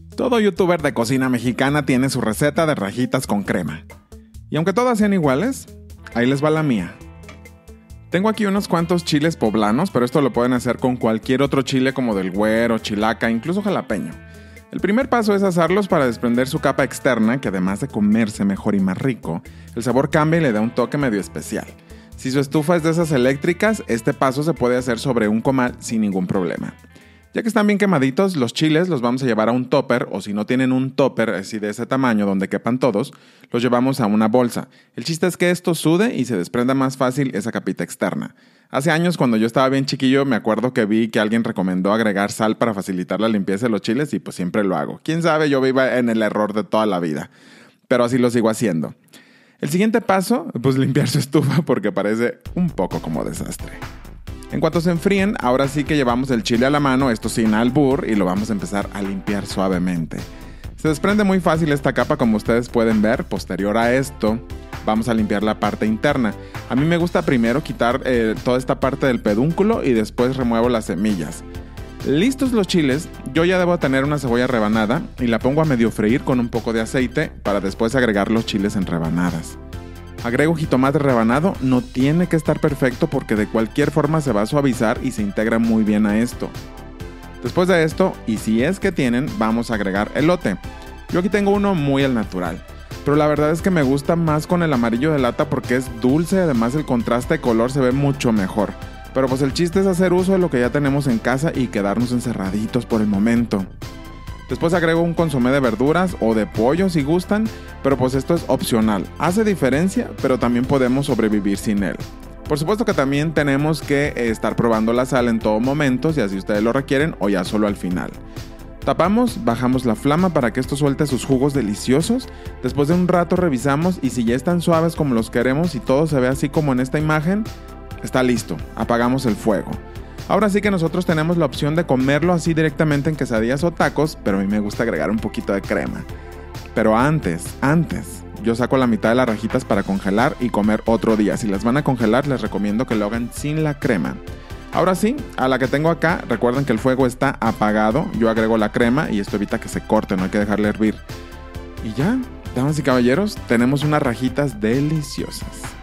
Todo youtuber de cocina mexicana tiene su receta de rajitas con crema. Y aunque todas sean iguales, ahí les va la mía. Tengo aquí unos cuantos chiles poblanos, pero esto lo pueden hacer con cualquier otro chile como del güero, chilaca, incluso jalapeño. El primer paso es asarlos para desprender su capa externa, que además de comerse mejor y más rico, el sabor cambia y le da un toque medio especial. Si su estufa es de esas eléctricas, este paso se puede hacer sobre un comal sin ningún problema. Ya que están bien quemaditos, los chiles los vamos a llevar a un topper, o si no tienen un topper así de ese tamaño donde quepan todos, los llevamos a una bolsa. El chiste es que esto sude y se desprenda más fácil esa capita externa. Hace años, cuando yo estaba bien chiquillo, me acuerdo que vi que alguien recomendó agregar sal para facilitar la limpieza de los chiles y pues siempre lo hago. Quién sabe, yo viva en el error de toda la vida, pero así lo sigo haciendo. El siguiente paso, pues limpiar su estufa porque parece un poco como desastre. En cuanto se enfríen, ahora sí que llevamos el chile a la mano, esto sin albur, y lo vamos a empezar a limpiar suavemente. Se desprende muy fácil esta capa, como ustedes pueden ver. Posterior a esto, vamos a limpiar la parte interna. A mí me gusta primero quitar toda esta parte del pedúnculo y después remuevo las semillas. Listos los chiles, yo ya debo tener una cebolla rebanada y la pongo a medio freír con un poco de aceite para después agregar los chiles en rebanadas. Agrego jitomate rebanado, no tiene que estar perfecto porque de cualquier forma se va a suavizar y se integra muy bien a esto. Después de esto, y si es que tienen, vamos a agregar elote. Yo aquí tengo uno muy al natural, pero la verdad es que me gusta más con el amarillo de lata porque es dulce, además el contraste de color se ve mucho mejor. Pero pues el chiste es hacer uso de lo que ya tenemos en casa y quedarnos encerraditos por el momento. Después agrego un consomé de verduras o de pollo si gustan, pero pues esto es opcional. Hace diferencia, pero también podemos sobrevivir sin él. Por supuesto que también tenemos que estar probando la sal en todo momento, si así ustedes lo requieren, o ya solo al final. Tapamos, bajamos la flama para que esto suelte sus jugos deliciosos. Después de un rato revisamos y si ya están suaves como los queremos y todo se ve así como en esta imagen, está listo. Apagamos el fuego. Ahora sí que nosotros tenemos la opción de comerlo así directamente en quesadillas o tacos, pero a mí me gusta agregar un poquito de crema. Pero antes, yo saco la mitad de las rajitas para congelar y comer otro día. Si las van a congelar, les recomiendo que lo hagan sin la crema. Ahora sí, a la que tengo acá, recuerden que el fuego está apagado. Yo agrego la crema y esto evita que se corte, no hay que dejarle hervir. Y ya, damas y caballeros, tenemos unas rajitas deliciosas.